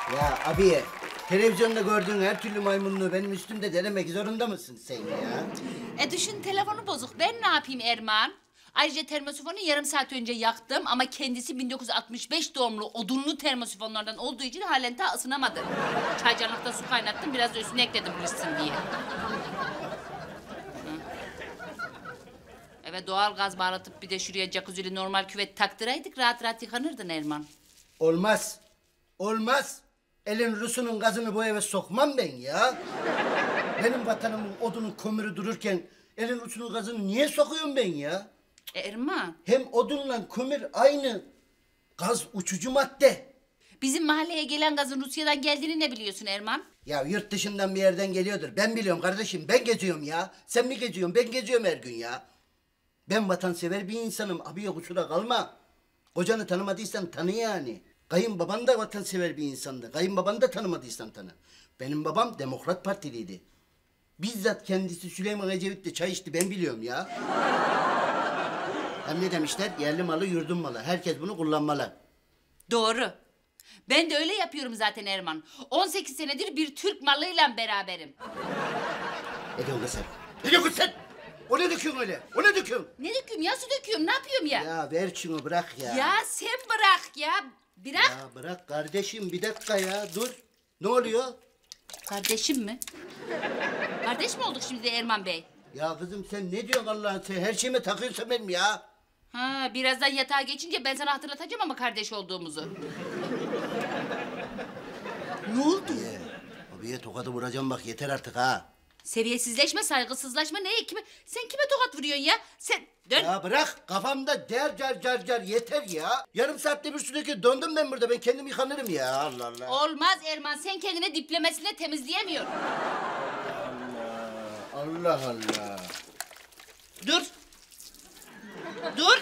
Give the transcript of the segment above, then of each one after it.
Ya abiye, televizyonda gördüğün her türlü maymunluğu benim üstümde denemek zorunda mısın sen ya? Düşün telefonu bozuk. Ben ne yapayım Erman? Ayrıca termosifonu yarım saat önce yaktım ama kendisi 1965 doğumlu odunlu termosifonlardan olduğu için halen daha ısınamadı. Çaycanlıkta su kaynattım, biraz da üstüne ekledim ısınsın diye. Evet, doğal gaz bağlatıp bir de şuraya jacuzzi'li normal küvet taktıraydık rahat rahat yıkanırdın Erman. Olmaz. Olmaz. Elin Rus'unun gazını bu eve sokmam ben ya. Benim vatanımın odunun kömürü dururken elin Rus'unun gazını niye sokuyorum ben ya? Erman, Hem odunla kömür aynı. Gaz uçucu madde. bizim mahalleye gelen gazın Rusya'dan geldiğini ne biliyorsun Erman? Ya yurt dışından bir yerden geliyordur. Ben biliyorum kardeşim. Ben geziyorum ya. Sen mi geziyorsun? Ben geziyorum her gün ya. Ben vatansever bir insanım. Abiye kusura kalma. Kocanı tanımadıysan tanı yani. Kayınbaban da vatansever bir insandı. Kayınbabanı da tanımadıysan tanı. Benim babam Demokrat Partiliydi. Bizzat kendisi Süleyman Ecevit'le çay içti, ben biliyorum ya. Hem ne demişler? Yerli malı yurdun malı. Herkes bunu kullanmalı. Doğru. Ben de öyle yapıyorum zaten Erman. 18 senedir bir Türk malıyla beraberim. Ne diyorsun kız sen? Ne diyorsun sen? O ne döküyorsun öyle? O ne döküyorsun? Ne döküyorum ya? Su döküyorum. Ne yapıyorum ya? Ya ver şunu, bırak ya. Ya sen bırak ya. Bırak. Ya bırak kardeşim, bir dakika ya, dur. Ne oluyor? Kardeşim mi? Kardeş mi olduk şimdi de Erman Bey? Ya kızım sen ne diyorsun Allah'ın, sen her şeyime takıyorsun benim ya. Ha, birazdan yatağa geçince ben sana hatırlatacağım ama kardeş olduğumuzu. Ne oldu ya? Abiye tokadı vuracağım bak, yeter artık ha. Seviyesizleşme, saygısızlaşma. Sen kime tokat vuruyorsun ya? Sen dön. Ya bırak, kafamda car yeter ya. Yarım saatte bir sürekli döndüm ben burada, ben kendim yıkanırım ya, Allah Allah. Olmaz Erman, sen kendine diplemesine temizleyemiyorsun. Allah Allah. Dur. Dur.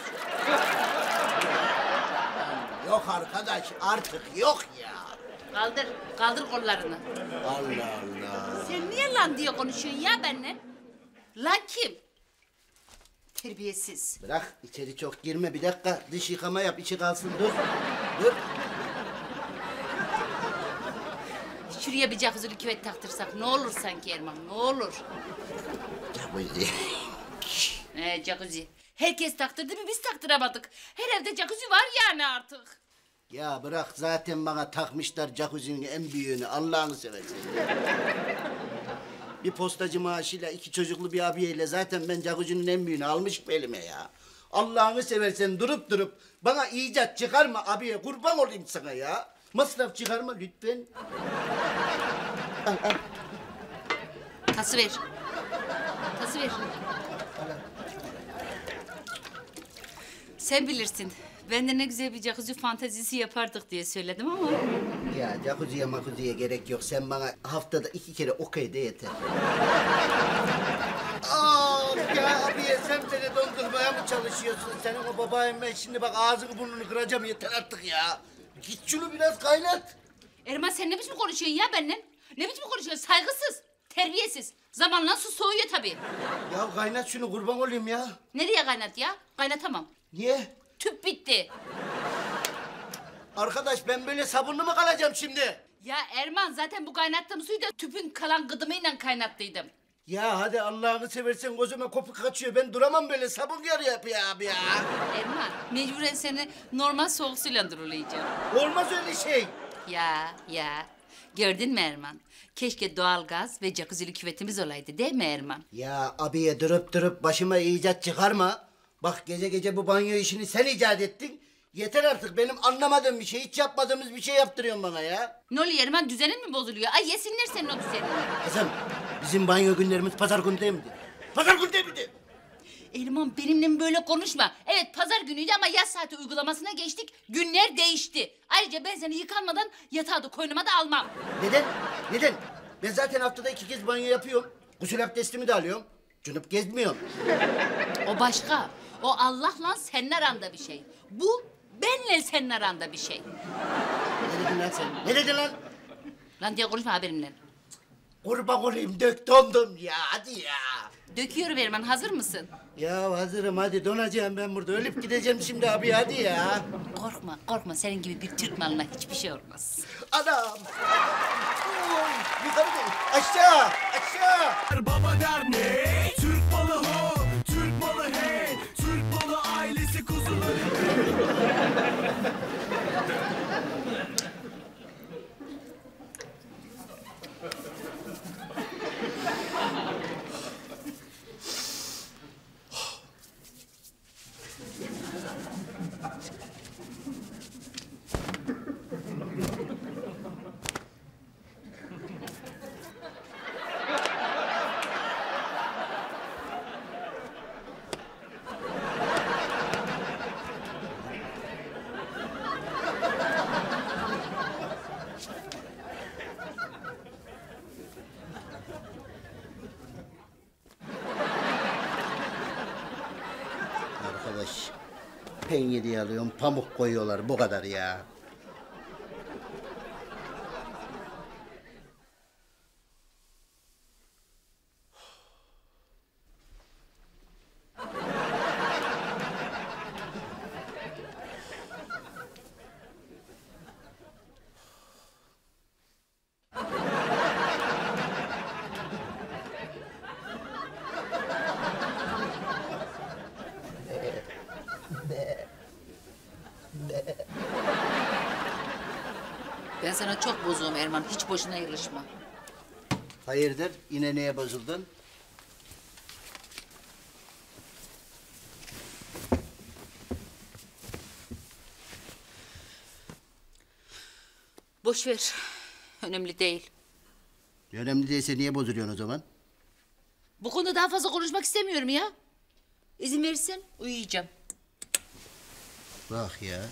Yok arkadaş, artık yok ya. Kaldır kollarını. Allah Allah. Sen niye lan diye konuşuyorsun ya benimle? Lan kim? Terbiyesiz. Bırak, içeri çok girme, bir dakika. Dış yıkama yap, içi kalsın, dur. Dur. Şuraya bir jacuzzi'li küvet taktırsak ne olur sanki Erman, ne olur? Jacuzzi. Jacuzzi. Herkes taktırdı mı biz taktıramadık. Her evde jacuzzi var yani artık. Ya bırak, zaten bana takmışlar jacuzzi'nin en büyüğünü, Allah'ını seversen. Bir postacı maaşıyla, 2 çocuklu bir abiyeyle zaten ben jacuzzi'nin en büyüğünü almışım elime ya. Allah'ını seversen durup bana icat çıkarma abiye, kurban olayım sana ya. Masraf çıkarma lütfen. Tası ver. Sen bilirsin. Ben de ne güzel bir jacuzzi fantezisi yapardık diye söyledim ama... Ya jacuzziye gerek yok. Sen bana haftada 2 kere okey de yeter. Ya abiye, sen beni dondurmaya mı çalışıyorsun? Senin o babayım, ben şimdi bak ağzını burnunu kıracağım, yeter artık ya. Git şunu biraz kaynat. Erman sen ne biçim konuşuyorsun ya benimle? Ne biçim konuşuyorsun? Saygısız, terbiyesiz. Zamanla su soğuyor tabii. Ya kaynat şunu, kurban olayım ya. Nereye kaynat ya? Kaynatamam. Niye? Tüp bitti. Arkadaş, ben böyle sabırlı mı kalacağım şimdi? Ya Erman zaten bu kaynattığım suyu da tüpün kalan gıdımıyla kaynattıydım. Ya hadi Allah'ını seversen, gözüme kopuk kaçıyor. Ben duramam böyle, sabır yap ya abi ya. Erman mecburen seni normal soğuk suyla durulayacağım. Olmaz öyle şey. Ya. Gördün mü Erman? Keşke doğalgaz ve jacuzzi'li küvetimiz olaydı değil mi Erman? Ya abiye durup başıma icat çıkarma. Bak gece bu banyo işini sen icat ettin. Yeter artık, benim anlamadığım bir şey, hiç yapmadığımız bir şey yaptırıyorsun bana ya. Ne oluyor Erman, düzenin mi bozuluyor? Ay yesinler senin o düzenini. Kızım, bizim banyo günlerimiz pazar günü değil miydi? Pazar günü değil miydi? Erman benimle böyle konuşma. Evet pazar günüydü ama yaz saati uygulamasına geçtik. Günler değişti. Ayrıca ben seni yıkanmadan yatağa da koynuma da almam. Neden? Ben zaten haftada 2 kez banyo yapıyorum. Gusül abdestimi de alıyorum. Cunup gezmiyorum. O başka. O Allah'la senin aranda bir şey. Bu benle senin aranda bir şey. Ne dedin lan sen? Ne dedin lan? Lan diye konuşma ha benimle. Kurban olayım, dök dondum ya, hadi ya. Döküyorum Erman, hazır mısın? Ya hazırım, hadi donacağım ben burada. Ölüp gideceğim şimdi abi, hadi ya. Korkma, korkma. Senin gibi bir Türk malına hiçbir şey olmaz. Adam! Oy, yukarı değil, aşağı, aşağı! Baba dernek, Türk malı ho, Türk malı hey, Türk malı ailesi kuzuları. Arkadaş, penye diye alıyorum, pamuk koyuyorlar, bu kadar ya. Ben sana çok bozuğum Erman. Hiç boşuna yarışma. Hayırdır, yine neye bozuldun? Boş ver. Önemli değil. Önemli değilse niye bozuluyorsun o zaman? Bu konuda daha fazla konuşmak istemiyorum ya. İzin verirsen uyuyacağım. Bak ya.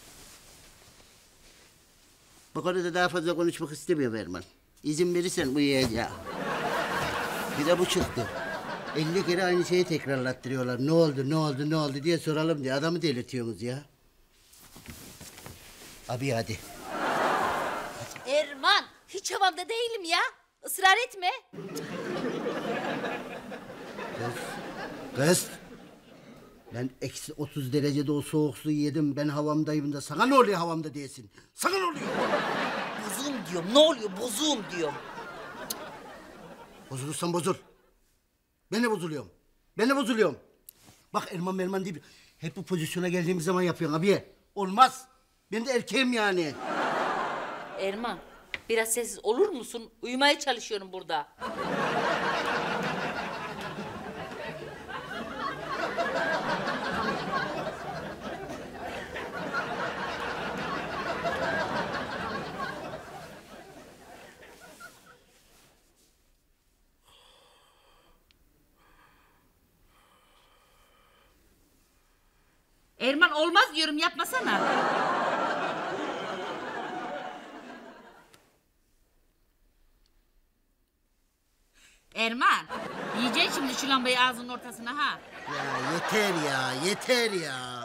Bu konuda daha fazla konuşmak istemiyorum Erman. İzin verirsen uyuyacağım. Bir de bu çıktı. 50 kere aynı şeyi tekrarlattırıyorlar. Ne oldu, ne oldu, ne oldu diye soralım diye. Adamı delirtiyorsunuz ya. Abi hadi. Erman, hiç havamda değilim ya. Israr etme. Kız. Ben eksi 30 derecede o soğuk suyu yedim. Ben havamdayım da sana ne oluyor havamda değilsin? Sana ne oluyor? Bozuğum diyorum. Ne oluyor? Bozuğum diyorum. Bozulursan bozul. Ben de bozuluyorum. Ben de bozuluyorum. Bak Erman değil. Hep bu pozisyona geldiğimiz zaman yapıyorsun abiye. Olmaz. Ben de erkeğim yani. Erman, biraz sessiz olur musun? Uyumaya çalışıyorum burada. Erman olmaz diyorum, yapmasana. Erman, yiyeceksin şimdi şu lambayı ağzının ortasına ha. Ya yeter ya, yeter ya.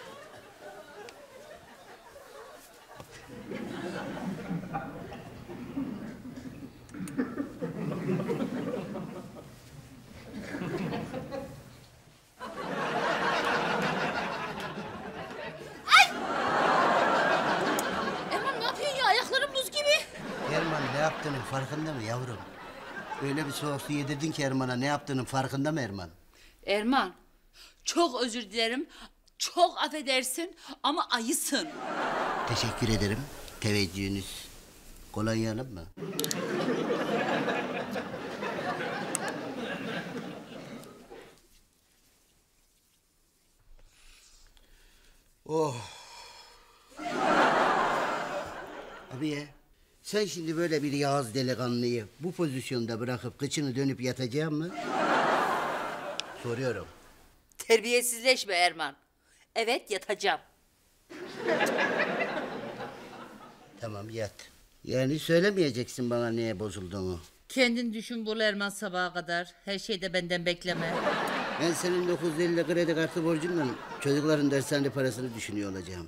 Erman ne yapıyorsun ya? Ayaklarım buz gibi. Erman ne yaptığının farkında mı yavrum? Öyle bir soğuk su yedirdin ki Erman'a, ne yaptığının farkında mı Erman? Erman, çok özür dilerim. Çok affedersin ama ayısın. Teşekkür ederim. Teveccühünüz. Kolonya alın mı? Oh. Abiye, sen şimdi böyle bir Yağız delikanlıyı bu pozisyonda bırakıp kıçını dönüp yatacak mı? Soruyorum. Terbiyesizleşme Erman. Evet, yatacağım. Tamam yat. Yani söylemeyeceksin bana neye bozulduğunu. Kendin düşün bul Erman sabaha kadar. Her şeyde benden bekleme. Ben senin 950 kredi kartı borcunla çocukların dershane parasını düşünüyor olacağım.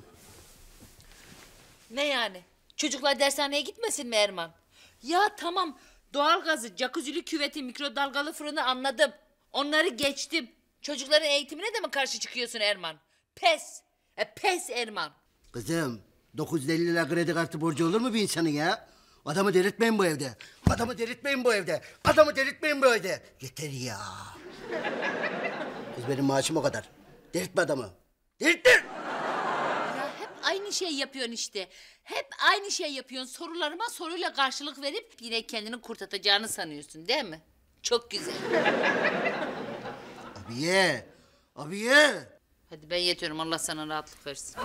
Ne yani? Çocuklar dershaneye gitmesin mi Erman? Ya tamam, doğalgazı, jacuzzi'li küveti, mikrodalgalı fırını anladım. Onları geçtim. Çocukların eğitimine de mi karşı çıkıyorsun Erman? Pes. Pes Erman. Kızım 950 lira kredi kartı borcu olur mu bir insanın ya? Adamı delirtmeyin bu evde. Adamı delirtmeyin bu evde. Adamı delirtmeyin bu evde. Yeter ya. Kız benim maaşım o kadar. Delirtme adamı. Delirttir. Ya hep aynı şey yapıyorsun işte. Hep aynı şey yapıyorsun. Sorularıma soruyla karşılık verip yine kendini kurtaracağını sanıyorsun değil mi? Çok güzel. Abiye. Abiye. Hadi ben yetiyorum. Allah sana rahatlık versin.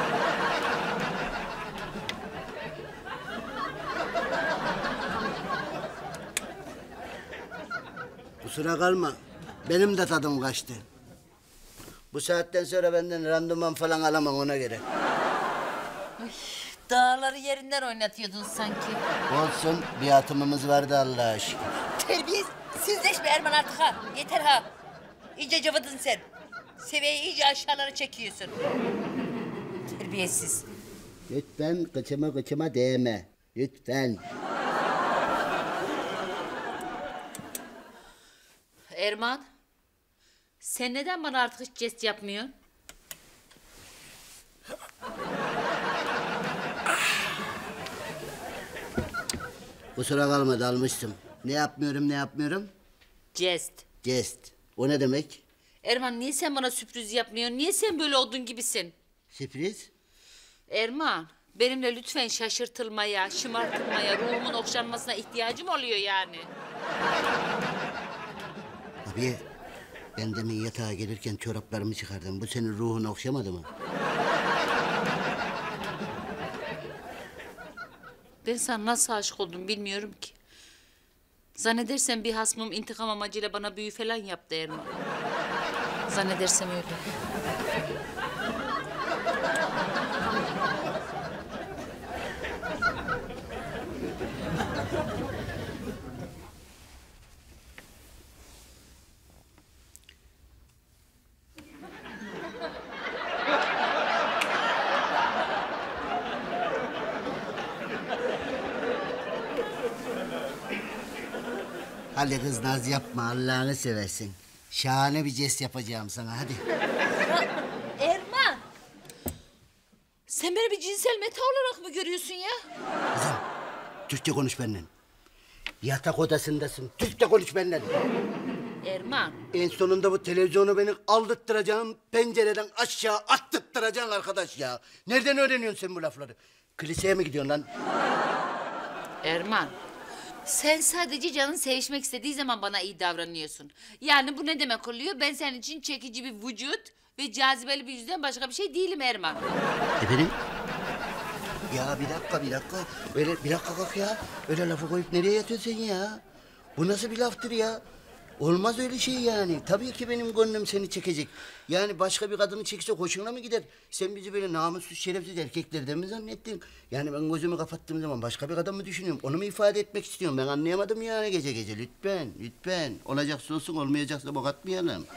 Kusura kalma. Benim de tadım kaçtı. Bu saatten sonra benden randıman falan alamam ona göre. Dağları yerinden oynatıyordun sanki. Olsun bir atımımız vardı Allah'a aşkına. Terbiyesizleşme Erman artık ha. Yeter ha. İyice cıvıdın sen. Seviyeyi iyice aşağılara çekiyorsun. Terbiyesiz. Lütfen kıçıma değme. Lütfen. Erman. Sen neden bana artık hiç jest yapmıyorsun? Kusura kalma dalmıştım. Ne yapmıyorum? Jest. Jest. O ne demek? Erman niye sen bana sürpriz yapmıyorsun? Niye sen böyle odun gibisin? Sürpriz. Erman, benimle lütfen şaşırtılmaya, şımartılmaya, ruhumun okşanmasına ihtiyacım oluyor yani. Abi ben demin yatağa gelirken çoraplarımı çıkardım. Bu senin ruhunu okşamadı mı? Ben sana nasıl aşık oldum bilmiyorum ki. Zannedersem bir hasmım intikam amacıyla bana büyü falan yaptı Erman. Zannedersem öyle. Hadi kız naz yapma Allah'ını seversin. Şahane bir jest yapacağım sana hadi. Erman! Sen beni bir cinsel meta olarak mı görüyorsun ya? Kızım Türkçe konuş benden. Yatak odasındasın. Türkçe konuş benden. Erman, En sonunda bu televizyonu beni aldırttıracaksın, pencereden aşağı attırttıracaksın arkadaş ya. Nereden öğreniyorsun sen bu lafları? Kiliseye mi gidiyorsun lan? Erman. Sen sadece canın sevişmek istediği zaman bana iyi davranıyorsun. Yani bu ne demek oluyor? Ben senin için çekici bir vücut ve cazibeli bir yüzden başka bir şey değilim Erman. Efendim? Ya bir dakika. Öyle bir dakika kalk ya. Öyle lafı koyup nereye yatıyorsun sen ya? Bu nasıl bir laftır ya? Olmaz öyle şey yani. Tabii ki benim gönlüm seni çekecek. Yani başka bir kadını çekse hoşuna mı gider? Sen bizi böyle namussuz, şerefsiz erkeklerden mi zannettin? Yani ben gözümü kapattığım zaman başka bir kadın mı düşünüyorum? Onu mu ifade etmek istiyorum? Ben anlayamadım yani gece. Lütfen. Olacaksa olsun, olmayacaksa bok atmayalım.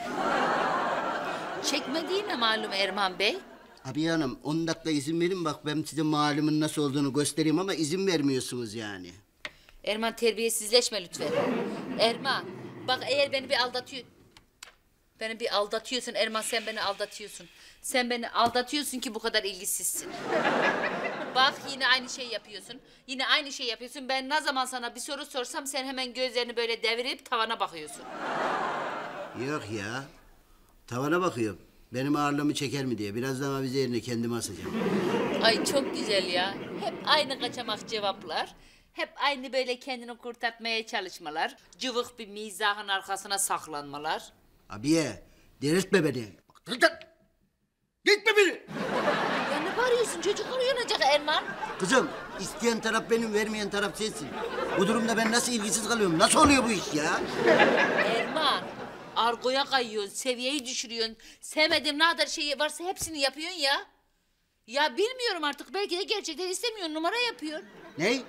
Çekmediğine malum Erman Bey. Abi hanım 10 dakika izin verin bak ben size malumun nasıl olduğunu göstereyim ama izin vermiyorsunuz yani. Erman terbiyesizleşme lütfen. Erman bak eğer beni bir aldatıyorsun Erman, sen beni aldatıyorsun. Sen beni aldatıyorsun ki bu kadar ilgisizsin. Bak yine aynı şey yapıyorsun. Ben ne zaman sana bir soru sorsam sen hemen gözlerini böyle devirip tavana bakıyorsun. Yok ya. Tavana bakıyorum. Benim ağırlığımı çeker mi diye. Birazdan avize yerine kendimi asacağım. Ay çok güzel ya. Hep aynı kaçamak cevaplar. Hep aynı böyle kendini kurtartmaya çalışmalar. Cıvık bir mizahın arkasına saklanmalar. Abiye delirtme beni. Bak, gitme beni. Ya ne bağırıyorsun? Çocuklar uyanacak Erman. Kızım isteyen taraf benim, vermeyen taraf sensin. Bu durumda ben nasıl ilgisiz kalıyorum? Nasıl oluyor bu iş ya? Erman, argoya kayıyorsun, seviyeyi düşürüyorsun. Sevmediğim ne kadar şey varsa hepsini yapıyorsun ya. Ya bilmiyorum artık, belki de gerçekten istemiyorsun, numara yapıyor. Ne?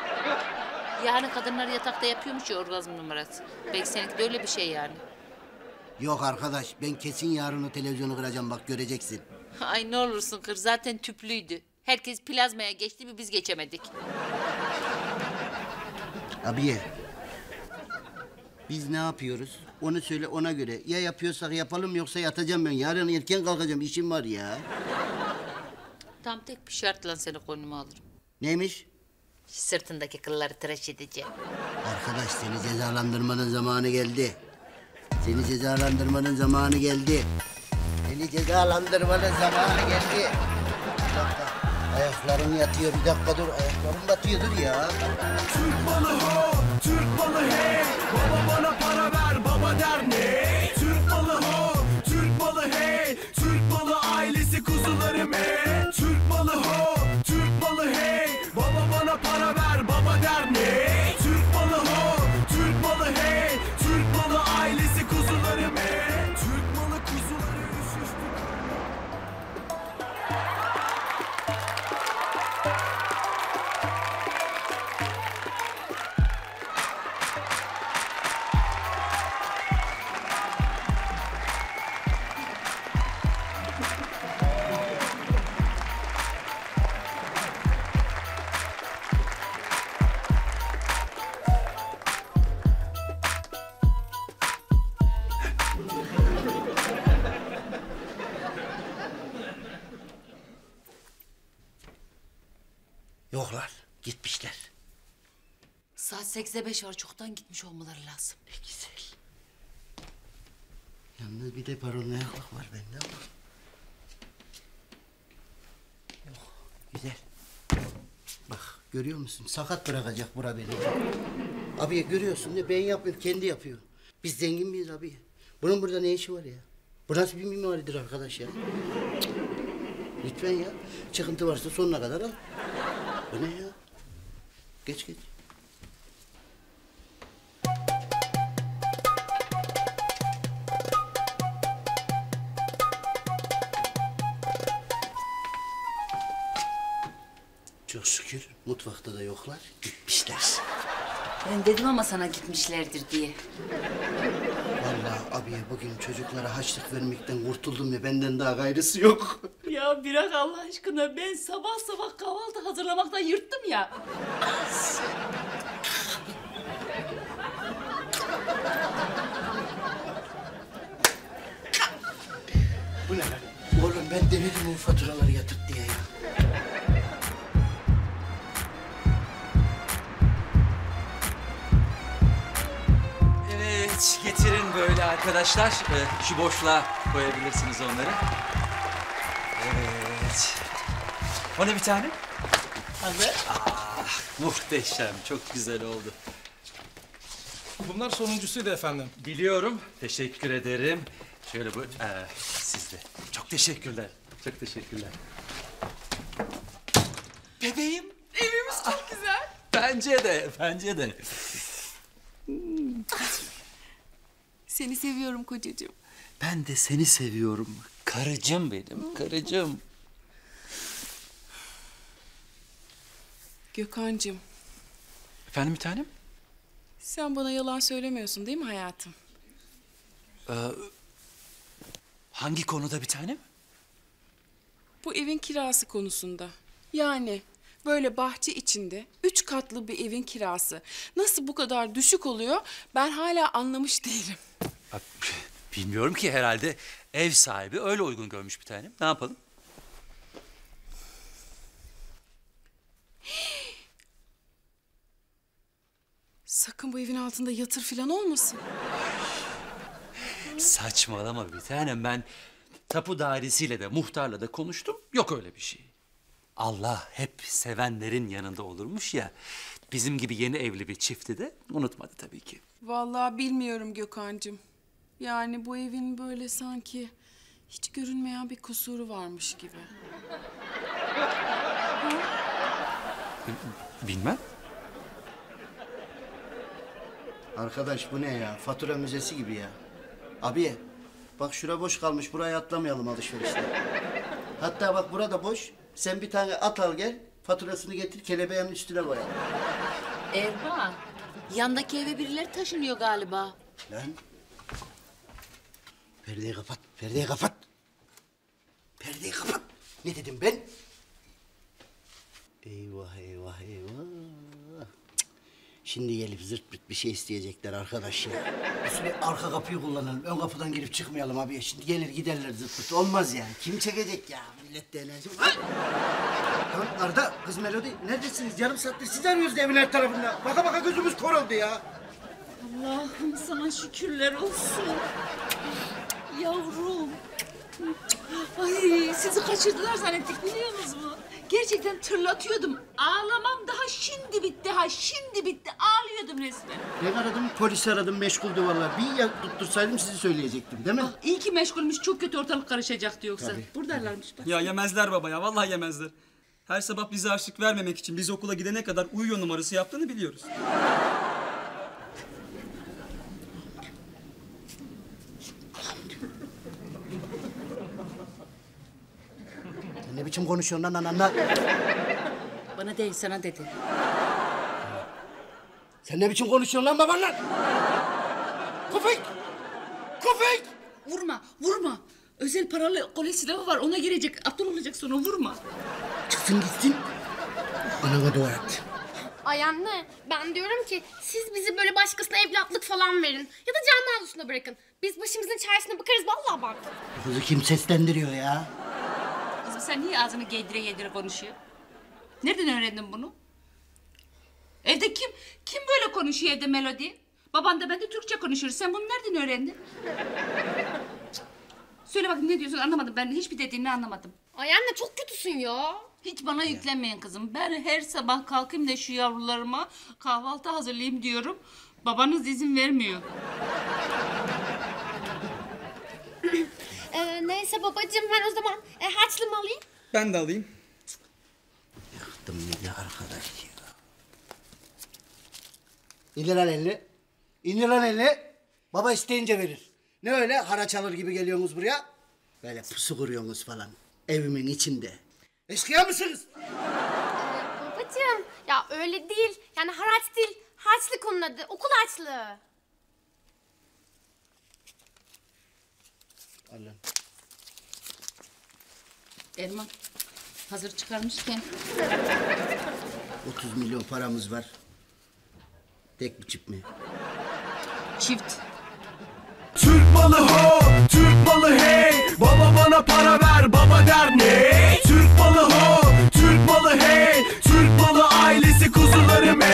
Yani kadınlar yatakta yapıyormuş ya orgazm numarası. Belki seninki de öyle bir şey yani. Yok arkadaş ben kesin yarın o televizyonu kıracağım bak göreceksin. Ay ne olursun kır, zaten tüplüydü. Herkes plazmaya geçti, biz geçemedik. Abiye. Biz ne yapıyoruz? Onu söyle ona göre. Ya yapıyorsak yapalım yoksa yatacağım ben. Yarın erken kalkacağım. İşim var ya. Tam tek bir şartla seni koynuma alırım. Neymiş? Sırtındaki kılları tıraş edeceğim. Arkadaş seni cezalandırmanın zamanı geldi. Seni cezalandırmanın zamanı geldi. Seni cezalandırmanın zamanı geldi. Bir dakika. Ayaklarım yatıyor. Bir dakika dur. Ayaklarım batıyor dur ya. Türk malı ho, Türk malı hey. Baba bana para ver, baba der ne? Türk malı ho, Türk malı hey. Türk malı ailesi kuzularım hey. Türk malı ho, Türk malı hey. Baba bana para ver, baba der ne? Türk malı ho, Türk malı hey. Türk malı ailesi kuzularım hey. Türk malı kuzuları üst üste. Yoklar. Gitmişler. Saat 8'e 5 var. Çoktan gitmiş olmaları lazım. Ne güzel. Yalnız bir de paranoyaklık var bende ama. Yok. Güzel. Bak görüyor musun? Sakat bırakacak bura beni. Abi görüyorsun ne ben yapmıyorum kendi yapıyor. Biz zengin miyiz abi? Bunun burada ne işi var ya? Bu nasıl bir mimaridir arkadaş ya? Cık. Lütfen ya. Çıkıntı varsa sonuna kadar al. Bu ne ya? Geç geç. Çok şükür mutfakta da yoklar. Gitmişler. Ben dedim ama sana gitmişlerdir diye. Vallahi abiye bugün çocuklara harçlık vermekten kurtuldum ya benden daha gayrısı yok. Ya bırak Allah aşkına. Ben sabah sabah kahvaltı hazırlamaktan yırttım ya. Bu ne lan? Oğlum ben demedim o faturaları yatır diye ya. Evet, getirin böyle arkadaşlar. Şu boşluğa koyabilirsiniz onları. Evet. O ne bir tane? Abi. Muhteşem, çok güzel oldu. Bunlar sonuncusuydu efendim. Biliyorum, teşekkür ederim. Şöyle bu, siz de. Çok teşekkürler, çok teşekkürler. Bebeğim. Evimiz çok güzel. Bence de, bence de. Seni seviyorum kocacığım. Ben de seni seviyorum. Karıcığım benim, karıcığım. Gökhan'cığım, Efendim bir tanem? sen bana yalan söylemiyorsun değil mi hayatım? Hangi konuda bir tanem? Bu evin kirası konusunda. Yani böyle bahçe içinde 3 katlı bir evin kirası nasıl bu kadar düşük oluyor ben hala anlamış değilim. Bak, bilmiyorum ki herhalde ev sahibi öyle uygun görmüş bir tanem. Ne yapalım? Sakın bu evin altında yatır falan olmasın. Saçmalama bir tanem. Ben tapu dairesiyle de muhtarla da konuştum. Yok öyle bir şey. Allah hep sevenlerin yanında olurmuş ya. Bizim gibi yeni evli bir çifti de unutmadı tabii ki. Vallahi bilmiyorum Gökhan'cığım. Yani bu evin böyle sanki hiç görünmeyen bir kusuru varmış gibi. Bilmem. Arkadaş bu ne ya? Fatura müzesi gibi ya. Abi bak şura boş kalmış. Buraya atlamayalım alışverişte. Hatta bak burada boş. Sen bir tane at al gel. Faturasını getir kelebeğin üstüne koyalım. Erman, yandaki eve birileri taşınıyor galiba. Lan. Perdeyi kapat. Perdeyi kapat. Perdeyi kapat. Ne dedim ben? Eyvah eyvah eyvah. Cık. Şimdi gelip zırt pırt bir şey isteyecekler arkadaş ya. Biz bir arka kapıyı kullanalım. Ön kapıdan girip çıkmayalım abi. Şimdi gelir giderler zırt pırt. Olmaz yani. Kim çekecek ya? Millet de enerji. Lan! Lan Arda, kız Melodi neredesiniz? Yarım saattir sizi arıyoruz evin her tarafında. Baka baka gözümüz kor oldu ya. Allah'ım sana şükürler olsun. Yavrum. Ay sizi kaçırdılar zannettik biliyor musunuz? Gerçekten tırlatıyordum. Ağlamam daha şimdi bitti ha şimdi bitti. Ağlıyordum resmen. Ben aradım, polisi aradım, meşguldü vallahi. Bir ya tuttursaydım sizi söyleyecektim değil mi? İyi ki meşgulmüş çok kötü ortalık karışacaktı yoksa. Tabii. Buradalarmış bak. Ya yemezler baba ya, vallahi yemezler. Her sabah bize harçlık vermemek için biz okula gidene kadar uyuyor numarası yaptığını biliyoruz. Sen ne biçim konuşuyorsun lan ananla? Bana değil sana dedi. Sen ne biçim konuşuyorsun lan babanla? Köpek! Köpek! Vurma vurma. Özel paralı kolye silahı var ona girecek. Aptal olacak sonra vurma. Çıksın gitsin. Anana dua et. Ay anne, ben diyorum ki siz bizi böyle başkasına evlatlık falan verin. Ya da canlı avlusuna bırakın. Biz başımızın çaresine bakarız vallahi bak. Kızı kim seslendiriyor ya? Kızım sen niye ağzını giydire giydire konuşuyor? Nereden öğrendin bunu? Evde kim böyle konuşuyor evde Melodi? Baban da ben de Türkçe konuşuyoruz. Sen bunu nereden öğrendin? Söyle bakayım ne diyorsun anlamadım. Ben hiçbir dediğini anlamadım. Ay anne çok kötüsün ya. Hiç bana yüklenmeyin kızım. Ben her sabah kalkayım da şu yavrularıma kahvaltı hazırlayayım diyorum. Babanız izin vermiyor. Neyse babacığım ben o zaman harçlığımı alayım. Ben de alayım. Yaktım beni arkadaş ya. İndir lan elini. İndir lan elini. Baba isteyince verir. Ne öyle haraç alır gibi geliyorsunuz buraya? Böyle pusu kuruyorsunuz falan. Evimin içinde. Eşkıya mısınız? Babacığım ya öyle değil. Yani haraç değil. Harçlık onun adı. Okul harçlığı. Al lan. Erman hazır çıkarmışken 30 milyon paramız var. Tek bir çip mi? çift. Türk malı ho, Türk malı hey. Baba bana para